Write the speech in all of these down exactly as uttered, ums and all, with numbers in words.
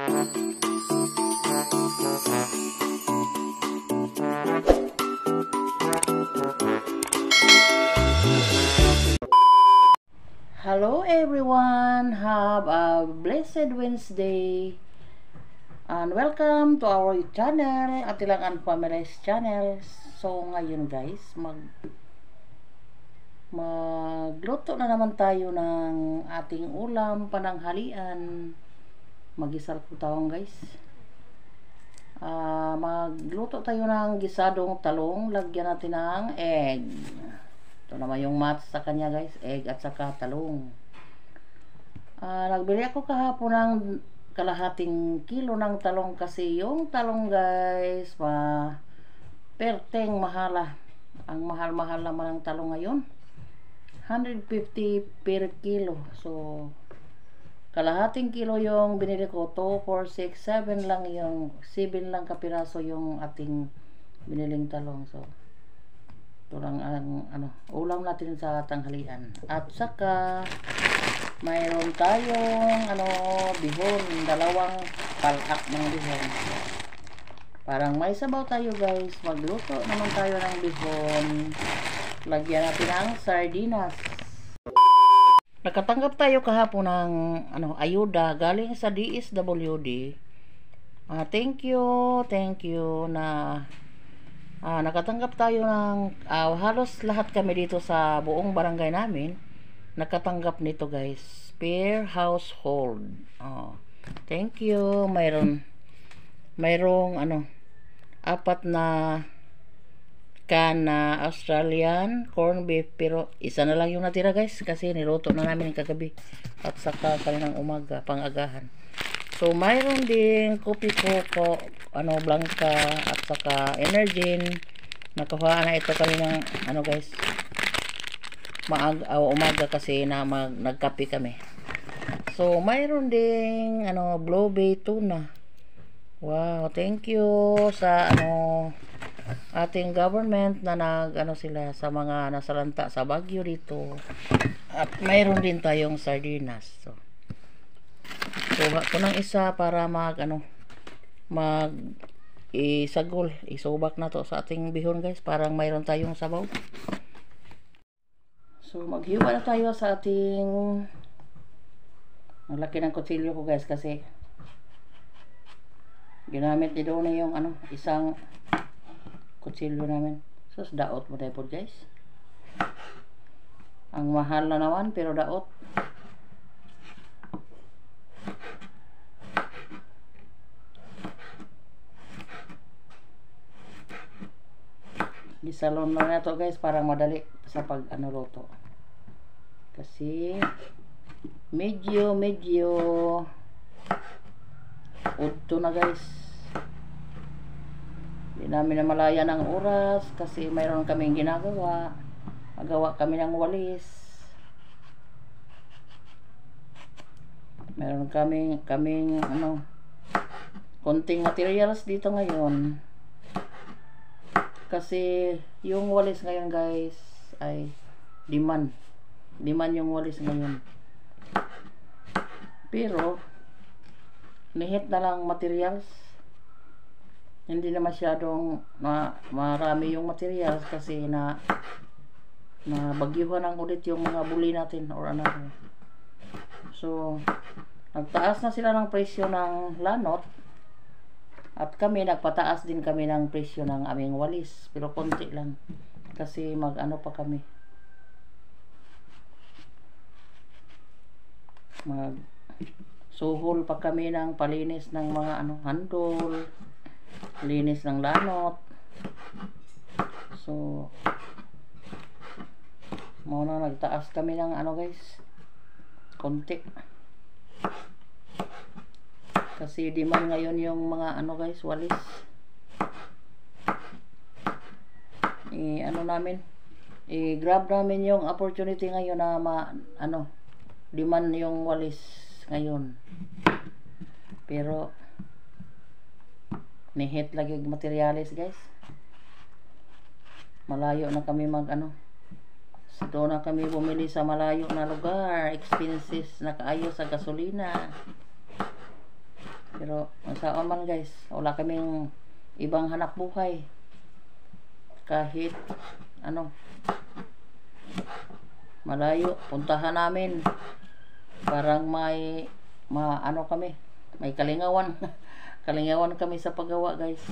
Hello everyone, have a blessed Wednesday and welcome to our channel, Atilangan Family's channel. So ngayon guys, mag magluto na naman tayo ng ating ulam pananghalian. Magisal ko tawang guys. Uh, magluto tayo ng gisadong talong, lagyan natin ng egg. Ito naman yung match sa kanya guys, egg at saka talong. Uh, nagbili ako kahapon ng kalahating kilo ng talong kasi yung talong guys, ma perteng mahala. Ang mahal-mahal naman ng talong ngayon. one hundred fifty per kilo. So, kalahating kilo yung binili ko. two, four, six, seven lang yung, seven lang kapiraso yung ating biniling talong. So, ito lang ang ano, ulam natin sa tanghalian. At saka mayroon tayong ano, bihon, dalawang palak ng bihon. Parang may sabaw tayo guys. Magluto naman tayo ng bihon. Lagyan natin ng sardinas. Nakatanggap tayo kahapon ng ano, ayuda galing sa D S W D. Uh, thank you, thank you na Ah, nakatanggap tayo ng uh, halos lahat kami dito sa buong barangay namin nakatanggap nito guys, per household. Oh, thank you. Mayroon mayroong ano, apat na can na Australian corn beef, pero isa na lang yung natira guys kasi niluto na namin kagabi at saka kaninang umaga pang-agahan. So, mayroon din kopi ko, ano, blanca, at saka Energin. Nakuha na ito kami ng, ano guys, maag, uh, umaga kasi na mag, nagkape kami. So, mayroon din, ano, Blue Bay tuna. Wow, thank you sa, ano, ating government na nag, ano sila, sa mga nasalanta sa Baguio dito. At mayroon din tayong sardinas. So, kuha ko ng isa para mag ano mag isagol, isubak na to sa ating bihon guys, parang mayroon tayong sabaw. So maghiwa na tayo sa ating, ang laki ng kutsilyo ko guys kasi ginamit din doon na yung ano, isang kutsilyo namin. So daot mo tayo po guys, ang mahal na naman pero daot. Gisalon lang na to guys para madali sa pag ano luto. Kasi medyo medyo udto na guys. Hindi namin na malaya ng oras kasi mayroon kaming ginagawa. Magawa kami ng walis. Mayroon kaming kaming ano, konting materials dito ngayon. Kasi yung walis ngayon guys ay demand. Demand yung walis ngayon. Pero nihit na lang materials. Hindi na masyadong na, marami yung materials kasi na na bagyuhan ang ulit yung mga buli natin or ano. So nagtaas na sila ng presyo ng lanot. At kami, nagpataas din kami ng presyo ng aming walis. Pero konti lang. Kasi mag-ano pa kami. Mag-suhol pa kami ng palinis ng mga ano, handol. Linis ng lanot. So, muna nagtaas kami ng ano guys. Konti. Kasi demand ngayon yung mga ano guys, walis. I ano namin, i-grab namin yung opportunity ngayon na ma, ano, demand yung walis ngayon. Pero nihit lagi materialis guys. Malayo na kami mag ano. Doon na kami bumili sa malayo na lugar. Expenses na kaayo sa gasolina. Pero saan man guys, wala kaming ibang hanap buhay. Kahit ano, malayo, puntahan namin. Parang may ma ano kami, may kalingawan. Kalingawan kami sa paggawa guys.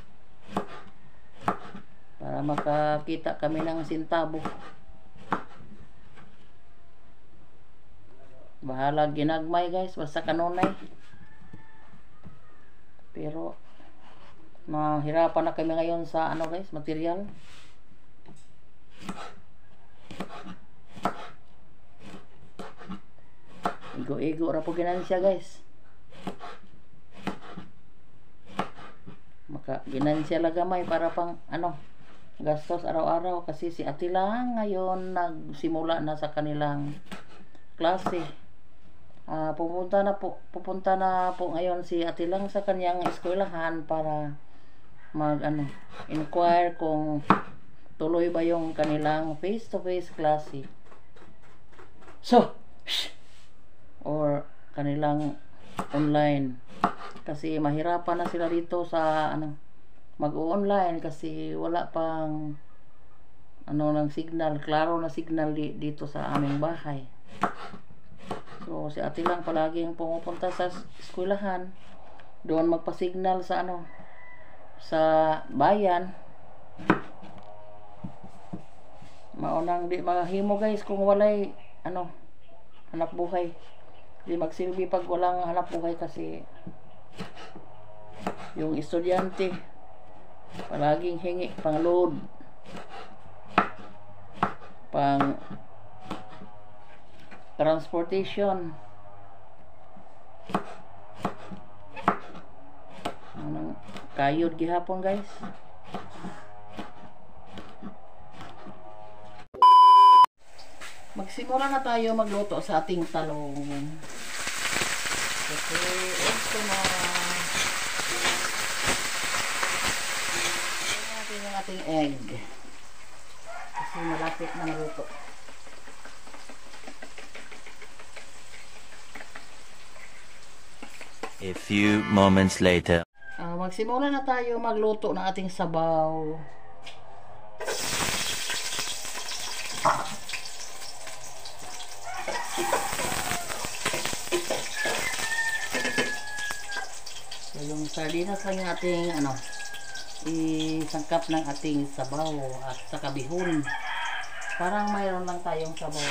Para makakita kami ng sintabo. Bahala ginagmay guys, basta kanunay. Pero mahirapan na kami ngayon sa ano guys, material. Igo-igo ra po ginansya guys. Maka ginansya lagamay para pang ano, gastos araw-araw kasi si Ate lang ngayon nagsimula na sa kanilang klase. Uh, pupunta na po pupunta na po ngayon si Ate lang sa kanyang eskwelahan para mag ano, inquire kung tuloy ba yung kanilang face to face klase. So, shh, or kanilang online kasi mahirapan na sila dito sa ano, mag-online kasi wala pang ano ng signal, klaro na signal di, dito sa aming bahay. So si Ate lang palaging pumupunta sa eskwelahan, doon magpa-signal sa ano, sa bayan. Maunang di mahimo guys kung walay ano, hanap buhay. Di magsilbi pag walang hanap buhay kasi yung estudyante palaging hingi pang load, pang transportation. Anong kayod gihapon guys. Magsimula na tayo magluto sa ating talong. Kasi ito na natin yung ating egg. Kasi malapit na maluto. A few moments later. Uh, magsimula na tayo magluto ng ating sabaw. So, yung sardinas lang yung ating ano, isangkap ng ating sabaw at saka bihon. Parang mayroon lang tayong sabaw.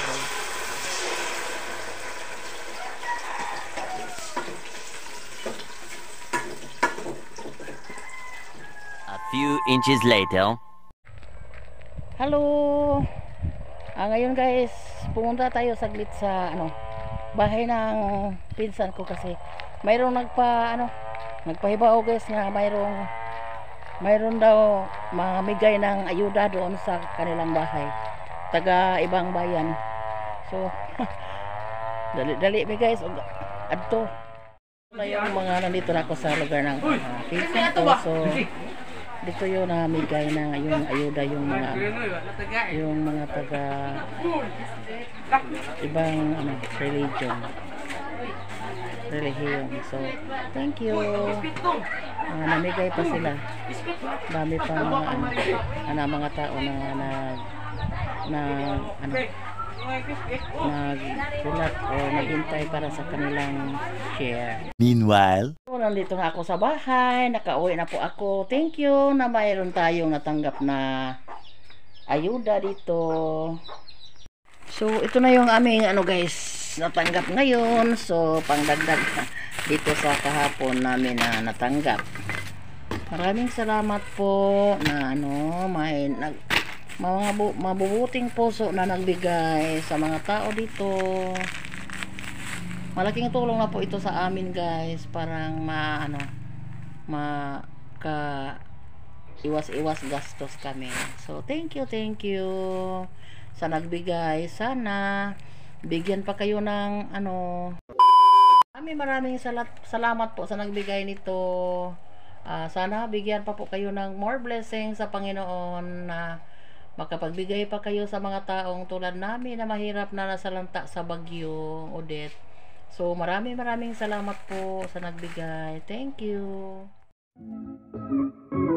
A few inches later. Hello. Ah, ngayon guys, pumunta tayo saglit sa ano, bahay ng pinsan ko kasi mayroong nagpa ano, nagpahibaw guys na mayroong mayroon daw mamigay ng ayuda doon sa kanilang bahay. Taga ibang bayan. So dali-dali mi guys, adto. Na yung mga nandito na ako sa lugar ng uh, pinsan ko. So dito yun namigay na yung ayuda yung mga yung mga taga ibang ano, religion religion. So thank you. Uh, namigay pa sila, dami pa mga ano, ano mga tao na nag na ano nagsulat o naghintay para sa kanilang share. Meanwhile, So, nandito na ako sa bahay, nakauwi na po ako. Thank you na mayroon tayong natanggap na ayuda dito. So ito na yung aming ano guys, natanggap ngayon. So pangdagdag dito sa kahapon namin na natanggap. Maraming salamat po na ano, may nag mga bu mabubuting puso na nagbigay sa mga tao dito. Malaking tulong na po ito sa amin guys, parang ma ano maka iwas-iwas gastos kami. So thank you, thank you sa nagbigay. Sana bigyan pa kayo ng ano. Maraming maraming salat salamat po sa nagbigay nito. Uh, sana bigyan pa po kayo ng more blessings sa Panginoon na makapagbigay pa kayo sa mga taong tulad namin na mahirap na nasalanta sa bagyo, Odette. So, maraming maraming salamat po sa nagbigay. Thank you.